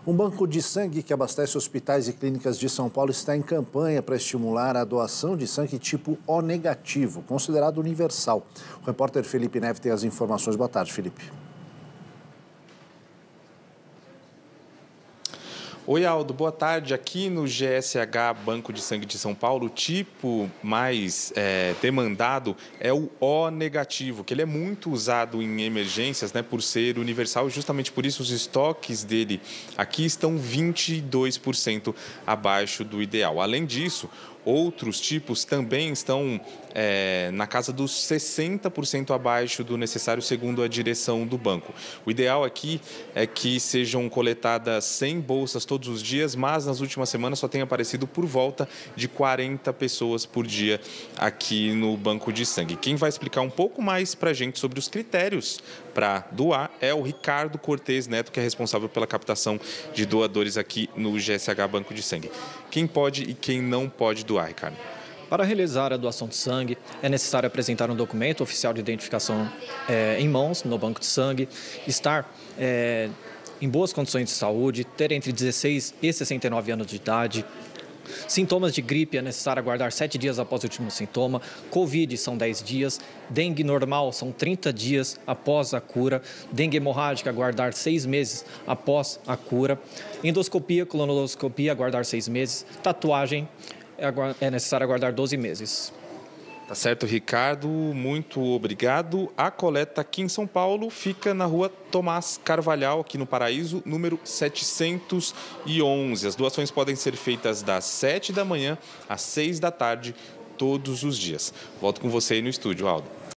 Um banco de sangue que abastece hospitais e clínicas de São Paulo está em campanha para estimular a doação de sangue tipo O negativo, considerado universal. O repórter Felipe Neves tem as informações. Boa tarde, Felipe. Oi, Aldo, boa tarde. Aqui no GSH Banco de Sangue de São Paulo, o tipo mais demandado é o O negativo, que ele é muito usado em emergências, né, por ser universal. Justamente por isso os estoques dele aqui estão 22% abaixo do ideal. Além disso, outros tipos também estão na casa dos 60% abaixo do necessário, segundo a direção do banco. O ideal aqui é que sejam coletadas 100 bolsas todos os dias, mas nas últimas semanas só tem aparecido por volta de 40 pessoas por dia aqui no banco de sangue. Quem vai explicar um pouco mais para a gente sobre os critérios para doar é o Ricardo Cortez Neto, que é responsável pela captação de doadores aqui no GSH Banco de Sangue. Quem pode e quem não pode doar, Ricardo? Para realizar a doação de sangue, é necessário apresentar um documento oficial de identificação em mãos no banco de sangue, estar em boas condições de saúde, ter entre 16 e 69 anos de idade. Sintomas de gripe é necessário aguardar 7 dias após o último sintoma, Covid são 10 dias, dengue normal são 30 dias após a cura, dengue hemorrágica aguardar 6 meses após a cura, endoscopia, colonoscopia aguardar 6 meses, tatuagem é necessário aguardar 12 meses. Tá certo, Ricardo, muito obrigado. A coleta aqui em São Paulo fica na rua Tomás Carvalhal, aqui no Paraíso, número 711. As doações podem ser feitas das 7 da manhã às 6 da tarde, todos os dias. Volto com você aí no estúdio, Aldo.